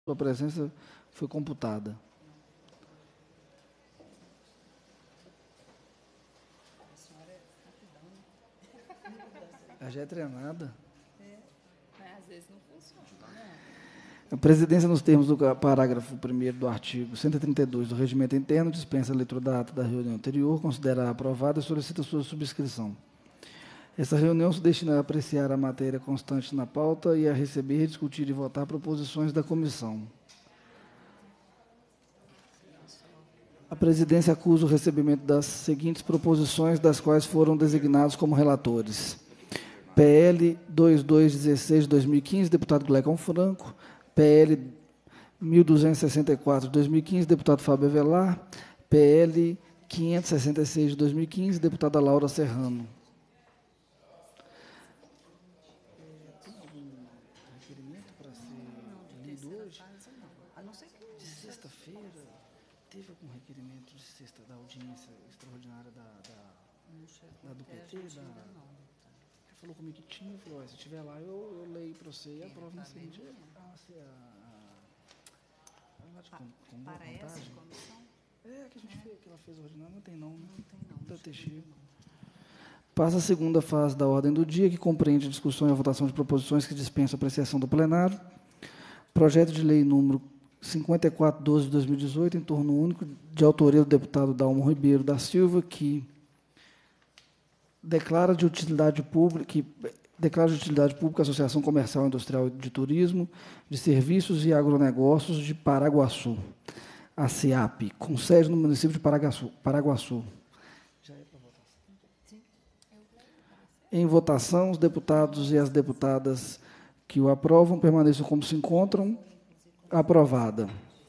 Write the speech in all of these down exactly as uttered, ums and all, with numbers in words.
Sua presença foi computada. Ela já é treinada. É, mas às vezes não funciona, né? A presidência, nos termos do parágrafo primeiro do artigo cento e trinta e dois do Regimento Interno, dispensa a leitura da ata da reunião anterior, considera aprovada e solicita sua subscrição. Essa reunião se destina a apreciar a matéria constante na pauta e a receber, discutir e votar proposições da comissão. A presidência acusa o recebimento das seguintes proposições, das quais foram designados como relatores. P L vinte e dois dezesseis de dois mil e quinze, deputado Glecon Franco. P L mil duzentos e sessenta e quatro de dois mil e quinze, deputado Fábio Avelar. P L quinhentos e sessenta e seis de dois mil e quinze, deputada Laura Serrano. Tem algum requerimento para ser lido hoje? A não ser que De sexta-feira, teve algum requerimento de sexta da audiência extraordinária da, da, não chegou da do até P T? a gente Da, ainda não. ele falou comigo que tinha, falou, ó, se tiver lá, eu, eu leio para você e aprovo no seguinte. Ah, se a... a, a lá de Pa- com, com boa Para essa vontade. comissão? É, que a gente fez, que ela fez ordinária, não tem não, né? Não tem não. Deve não ter chegou chego. ainda não. Passa a segunda fase da ordem do dia, que compreende a discussão e a votação de proposições que dispensam a apreciação do plenário. Projeto de lei número cinquenta e quatro doze de dois mil e dezoito, em turno único, de autoria do deputado Dalmo Ribeiro da Silva, que declara de utilidade pública, que declara de utilidade pública a Associação Comercial, Industrial e de Turismo, de Serviços e Agronegócios de Paraguaçu, a SEAP, com sede no município de Paraguaçu. Paraguaçu. Já é para votação? Sim. Em votação, os deputados e as deputadas que o aprovam permaneçam como se encontram. Aprovada.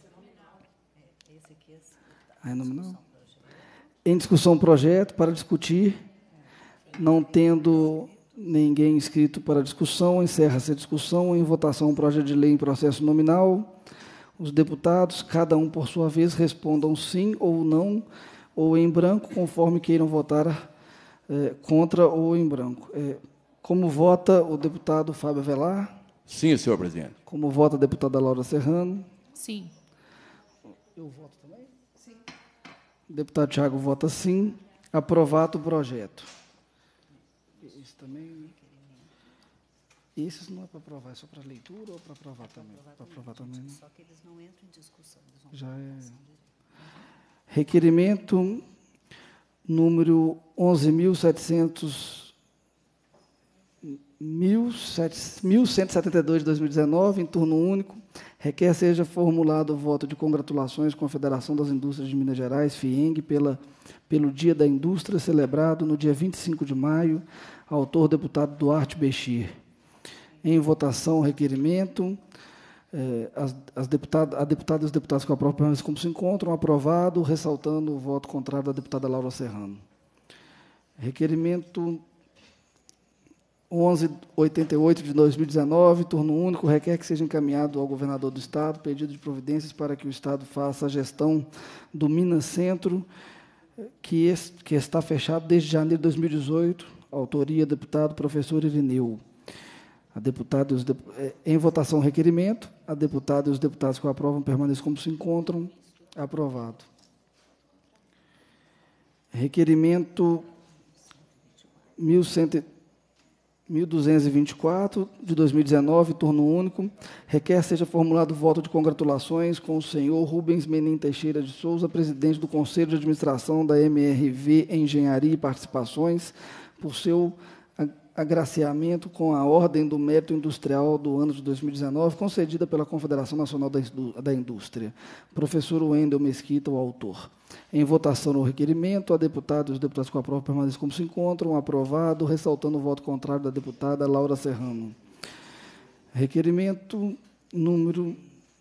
Esse aqui é esse. Ah, é nominal? Em discussão, projeto para discutir. Não tendo ninguém inscrito para discussão, encerra-se a discussão. Em votação, o projeto de lei em processo nominal. Os deputados, cada um por sua vez, respondam sim ou não, ou em branco, conforme queiram votar é, contra ou em branco. É, como vota o deputado Fábio Avelar? Sim, senhor presidente. Como vota a deputada Laura Serrano? Sim. Eu voto também? Sim. O deputado Tiago vota sim. Aprovado o projeto. Isso também. Esses não é para aprovar, é só para leitura ou para aprovar também? Para aprovar também, né? Só que eles não entram em discussão. Eles vão Já pra é. votação direta. Requerimento número onze mil setecentos mil cento e setenta e dois de dois mil e dezenove, em turno único, requer seja formulado o voto de congratulações com a Federação das Indústrias de Minas Gerais, FIENG, pela, pelo Dia da Indústria, celebrado no dia vinte e cinco de maio, autor deputado Duarte Bechir. Em votação, o requerimento. Eh, as, as deputadas, a deputada e os deputados que aprovam permanecem como se encontram, aprovado, ressaltando o voto contrário da deputada Laura Serrano. Requerimento onze oitenta e oito de dois mil e dezenove, turno único, requer que seja encaminhado ao governador do Estado pedido de providências para que o Estado faça a gestão do Minas Centro, que, es, que está fechado desde janeiro de dois mil e dezoito, autoria deputado professor Irineu. A deputada e os, em votação o requerimento, a deputada e os deputados que o aprovam permaneçam como se encontram. Aprovado. Requerimento mil duzentos e vinte e quatro, de dois mil e dezenove, turno único, requer seja formulado voto de congratulações com o senhor Rubens Menin Teixeira de Souza, presidente do Conselho de Administração da M R V Engenharia e Participações, por seu agraciamento com a Ordem do Mérito Industrial do ano de dois mil e dezenove, concedida pela Confederação Nacional da Indústria. Professor Wendel Mesquita, o autor. Em votação no requerimento, a deputada e os deputados que aprovam permanecem como se encontram. Aprovado, ressaltando o voto contrário da deputada Laura Serrano. Requerimento número...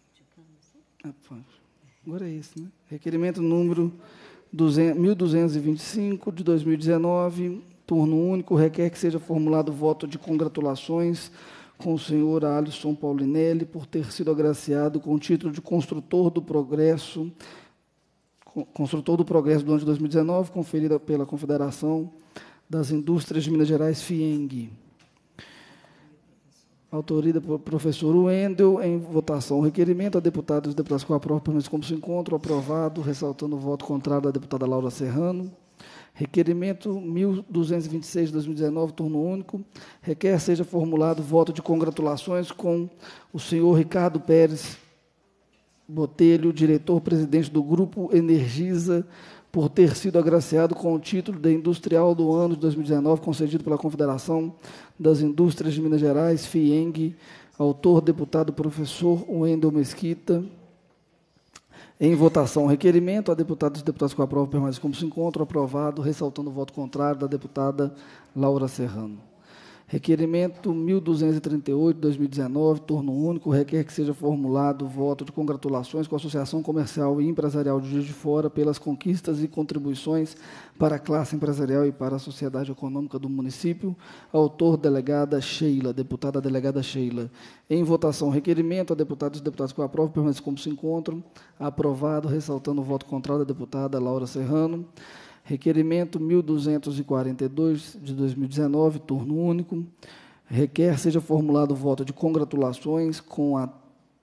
Agora é esse, né? Requerimento número mil duzentos e vinte e cinco, de dois mil e dezenove, turno único, requer que seja formulado voto de congratulações com o senhor Alisson Paulinelli por ter sido agraciado com o título de construtor do progresso, construtor do progresso do ano de dois mil e dezenove, conferida pela Confederação das Indústrias de Minas Gerais, FIENG. Autoria do professor Wendel. Em votação, o requerimento. A deputada e os deputados que aprovam permanecem como se encontram. Aprovado, ressaltando o voto contrário da deputada Laura Serrano. Requerimento mil duzentos e vinte e seis de dois mil e dezenove, turno único. Requer seja formulado voto de congratulações com o senhor Ricardo Pérez Botelho, diretor-presidente do Grupo Energisa, por ter sido agraciado com o título de Industrial do Ano de dois mil e dezenove, concedido pela Confederação das Indústrias de Minas Gerais, FIENG. Autor, deputado professor Wendel Mesquita. Em votação, o requerimento. A deputada e os deputados que aprovam permanecem como se encontram. Aprovado, ressaltando o voto contrário da deputada Laura Serrano. Requerimento mil duzentos e trinta e oito, dois mil e dezenove, turno único. Requer que seja formulado voto de congratulações com a Associação Comercial e Empresarial de Juiz de Fora pelas conquistas e contribuições para a classe empresarial e para a sociedade econômica do município. Autor, delegada Sheila, deputada delegada Sheila. Em votação, requerimento. A deputada e os deputados que aprovam permanecem como se encontram. Aprovado, ressaltando o voto contrário da deputada Laura Serrano. Requerimento mil duzentos e quarenta e dois, de dois mil e dezenove, turno único. Requer seja formulado voto de congratulações com a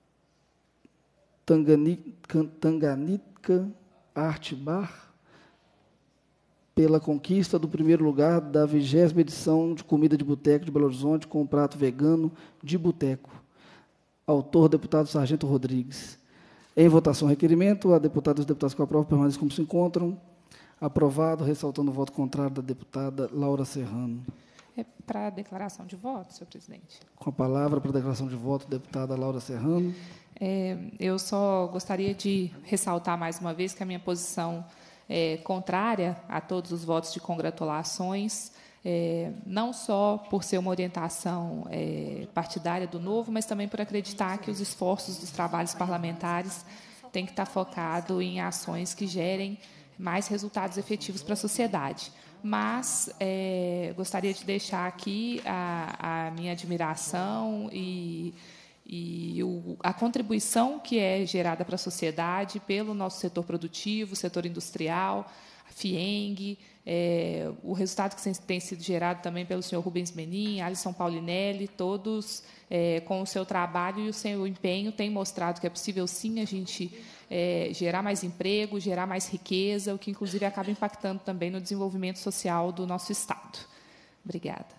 Tanganica, Tanganica Art Bar pela conquista do primeiro lugar da vigésima edição de Comida de Boteco de Belo Horizonte com o prato vegano de boteco. Autor, deputado Sargento Rodrigues. Em votação, requerimento. A deputada e os deputados que aprovam permanecem como se encontram. Aprovado, ressaltando o voto contrário da deputada Laura Serrano. É para a declaração de voto, senhor presidente. Com a palavra para a declaração de voto, deputada Laura Serrano. É, eu só gostaria de ressaltar mais uma vez que a minha posição é contrária a todos os votos de congratulações, é, não só por ser uma orientação é, partidária do Novo, mas também por acreditar que os esforços dos trabalhos parlamentares têm que estar focados em ações que gerem mais resultados efetivos para a sociedade. Mas é, gostaria de deixar aqui a, a minha admiração e, e o, a contribuição que é gerada para a sociedade pelo nosso setor produtivo, setor industrial, a FIENG, é, o resultado que tem sido gerado também pelo senhor Rubens Menin, Alisson Paulinelli, todos é, com o seu trabalho e o seu empenho têm mostrado que é possível, sim, a gente É, gerar mais emprego, gerar mais riqueza, o que, inclusive, acaba impactando também no desenvolvimento social do nosso Estado. Obrigada.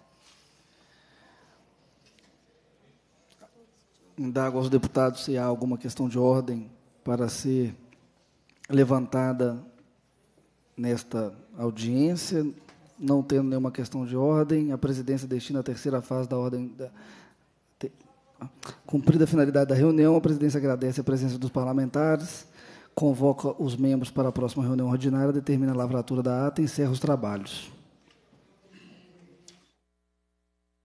Indago aos deputados se há alguma questão de ordem para ser levantada nesta audiência. Não tendo nenhuma questão de ordem, a presidência destina a terceira fase da ordem... Da, Cumprida a finalidade da reunião, a presidência agradece a presença dos parlamentares, convoca os membros para a próxima reunião ordinária, determina a lavratura da ata e encerra os trabalhos.